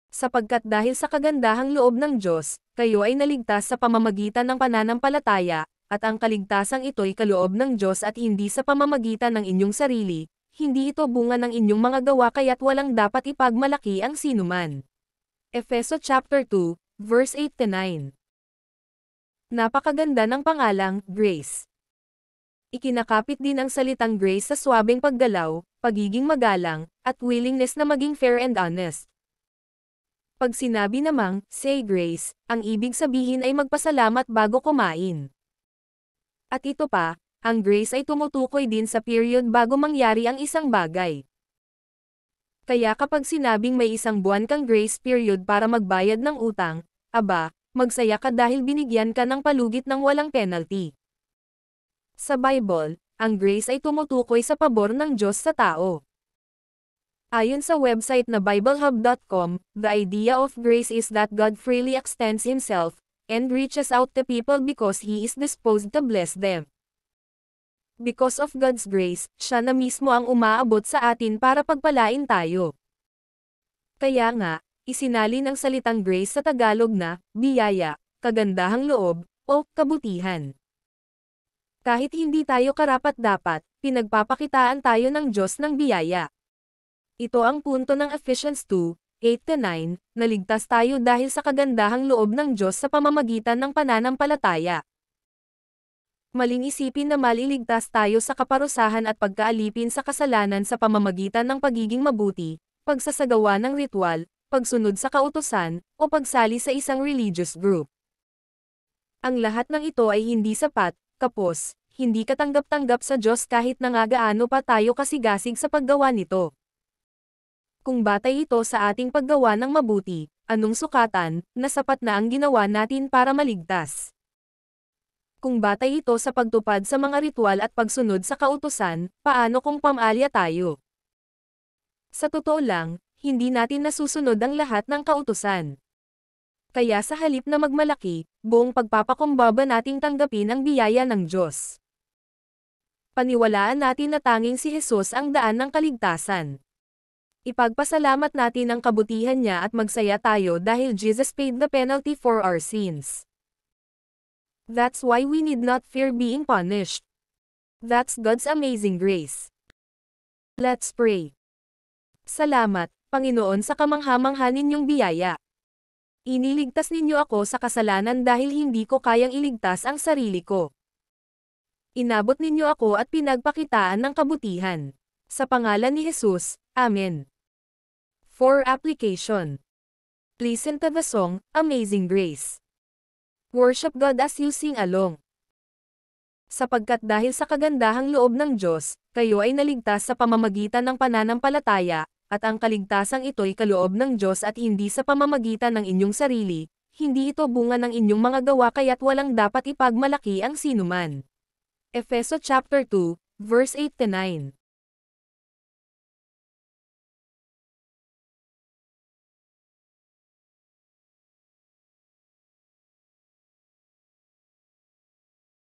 Sapagkat dahil sa kagandahang loob ng Diyos, kayo ay naligtas sa pamamagitan ng pananampalataya, at ang kaligtasang ito'y kaloob ng Diyos at hindi sa pamamagitan ng inyong sarili, hindi ito bunga ng inyong mga gawa kaya't walang dapat ipagmalaki ang sinuman. Efeso chapter 2, verse 8-9. Napakaganda ng pangalang, Grace. Ikinakapit din ang salitang grace sa swabing paggalaw, pagiging magalang, at willingness na maging fair and honest. Pag sinabi namang, say grace, ang ibig sabihin ay magpasalamat bago kumain. At ito pa, ang grace ay tumutukoy din sa period bago mangyari ang isang bagay. Kaya kapag sinabing may isang buwan kang grace period para magbayad ng utang, aba, magsaya ka dahil binigyan ka ng palugit ng walang penalty. Sa Bible, ang grace ay tumutukoy sa pabor ng Diyos sa tao. Ayon sa website na BibleHub.com, the idea of grace is that God freely extends Himself, and reaches out to people because He is disposed to bless them. Because of God's grace, Siya na mismo ang umaabot sa atin para pagpalain tayo. Kaya nga, isinalin ang salitang grace sa Tagalog na, biyaya, kagandahang loob, o kabutihan. Kahit hindi tayo karapat-dapat, pinagpapakitaan tayo ng Diyos ng biyaya. Ito ang punto ng Ephesians 2, 8-9, naligtas tayo dahil sa kagandahang loob ng Diyos sa pamamagitan ng pananampalataya. Maling isipin na maliligtas tayo sa kaparusahan at pagkaalipin sa kasalanan sa pamamagitan ng pagiging mabuti, pagsasagawa ng ritual, pagsunod sa kautusan, o pagsali sa isang religious group. Ang lahat ng ito ay hindi sapat, kapos, hindi katanggap-tanggap sa Diyos kahit nangagaano pa tayo kasigasig sa paggawa nito. Kung batay ito sa ating paggawa ng mabuti, anong sukatan, na sapat na ang ginawa natin para maligtas? Kung batay ito sa pagtupad sa mga ritual at pagsunod sa kautusan, paano kung pamaalya tayo? Sa totoo lang, hindi natin nasusunod ang lahat ng kautusan. Kaya sa halip na magmalaki, buong pagpapakumbaba nating tanggapin ang biyaya ng Diyos. Paniwalaan natin na tanging si Jesus ang daan ng kaligtasan. Ipagpasalamat natin ang kabutihan niya at magsaya tayo dahil Jesus paid the penalty for our sins. That's why we need not fear being punished. That's God's amazing grace. Let's pray. Salamat, Panginoon sa kamangha-mangha ninyong biyaya. Iniligtas ninyo ako sa kasalanan dahil hindi ko kayang iligtas ang sarili ko. Inabot ninyo ako at pinagpakitaan ng kabutihan. Sa pangalan ni Jesus, Amen. For application. Listen to the song, Amazing Grace. Worship God as you sing along. Sapagkat dahil sa kagandahang loob ng Diyos, kayo ay naligtas sa pamamagitan ng pananampalataya, at ang kaligtasang ito'y kaloob ng Diyos at hindi sa pamamagitan ng inyong sarili, hindi ito bunga ng inyong mga gawa kaya't walang dapat ipagmalaki ang sinuman. Efeso chapter 2, verse 8-9.